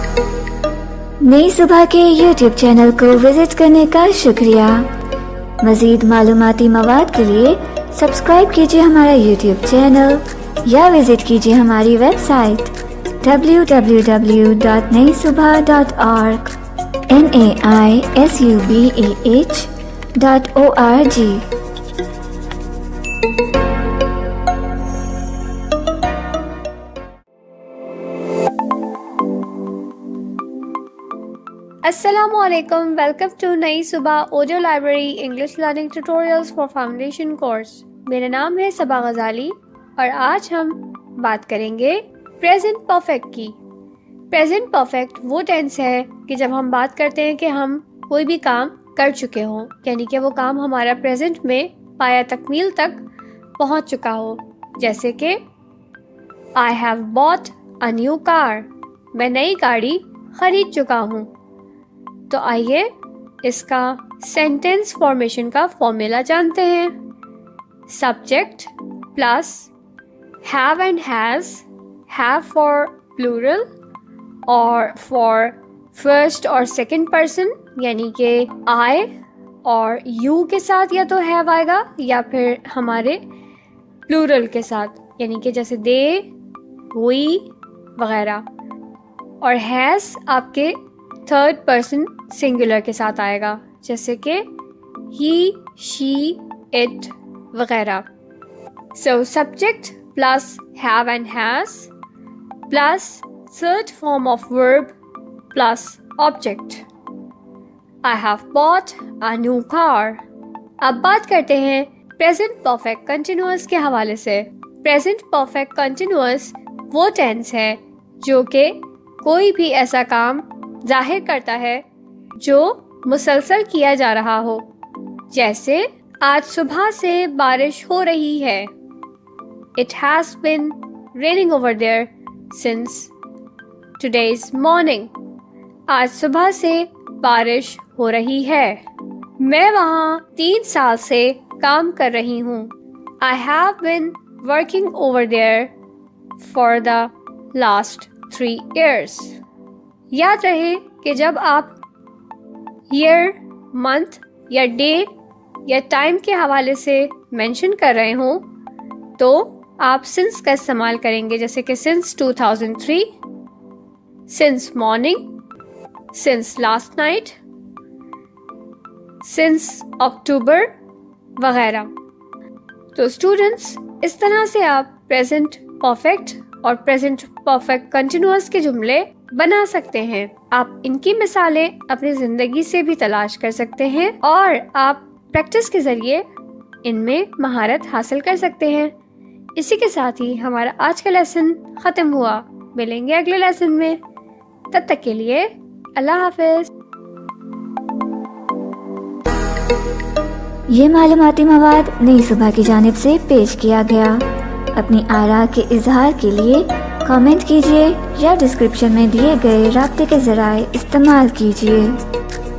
नई सुबह के YouTube चैनल को विजिट करने का शुक्रिया। मज़ीद मालूमाती मवाद के लिए सब्सक्राइब कीजिए हमारा YouTube चैनल या विजिट कीजिए हमारी वेबसाइट www.naisubah.org naisubah.org। अस्सलामुअलैकुम, welcome to Nayi Subah audio library English learning tutorials for foundation course. मेरा नाम है सबा गजाली और आज हम बात करेंगे प्रेजेंट परफेक्ट की। प्रेजेंट परफेक्ट वो टेंस है कि जब हम बात करते हैं कि हम कोई भी काम कर चुके हों, यानी कि वो काम हमारा प्रेजेंट में पाया तकमील तक पहुंच चुका हो। जैसे कि I have bought a new car, मैं नई गाड़ी खरीद चुका हूँ। तो आइए इसका सेंटेंस फॉर्मेशन का फॉर्मूला जानते हैं। Subject plus have and has, have for plural और फॉर फर्स्ट और सेकंड पर्सन, यानी कि आई और यू के साथ या तो हैव आएगा या फिर हमारे प्लूरल के साथ, यानी कि जैसे दे, वी वगैरह। और हैज़ आपके थर्ड पर्सन सिंगुलर के साथ आएगा, जैसे कि ही, शी, इट वगैरह। So subject plus have and has plus third form of verb plus object. I have bought a new car. अब बात करते हैं प्रेजेंट परफेक्ट कंटिन्यूअस के हवाले से। प्रेजेंट परफेक्ट कंटिन्यूअस वो टेंस है जो कि कोई भी ऐसा काम जाहिर करता है जो मुसलसल किया जा रहा हो। जैसे आज सुबह से बारिश हो रही है। It has been raining over there since today's morning. आज सुबह से बारिश हो रही है। मैं वहाँ 3 साल से काम कर रही हूँ। I have been working over there for the last 3 years. याद रहे कि जब आप ईयर, मंथ या डे या टाइम के हवाले से मेंशन कर रहे हो तो आप सिंस का इस्तेमाल करेंगे, जैसे कि since 2003, since morning, since last night, since October वगैरह। तो स्टूडेंट्स, इस तरह से आप प्रेजेंट परफेक्ट और प्रेजेंट परफेक्ट कंटिन्यूअस के जुमले बना सकते हैं। आप इनकी मिसालें अपनी जिंदगी से भी तलाश कर सकते हैं और आप प्रैक्टिस के जरिए इनमें महारत हासिल कर सकते हैं। इसी के साथ ही हमारा आज का लेसन खत्म हुआ। मिलेंगे अगले लेसन में, तब तक के लिए अल्लाह हाफिज। ये मालूमाती मवाद नई सुबह की जानिब से पेश किया गया। अपनी आरा के इजहार के लिए कमेंट कीजिए या डिस्क्रिप्शन में दिए गए राब्ते के ज़राए इस्तेमाल कीजिए।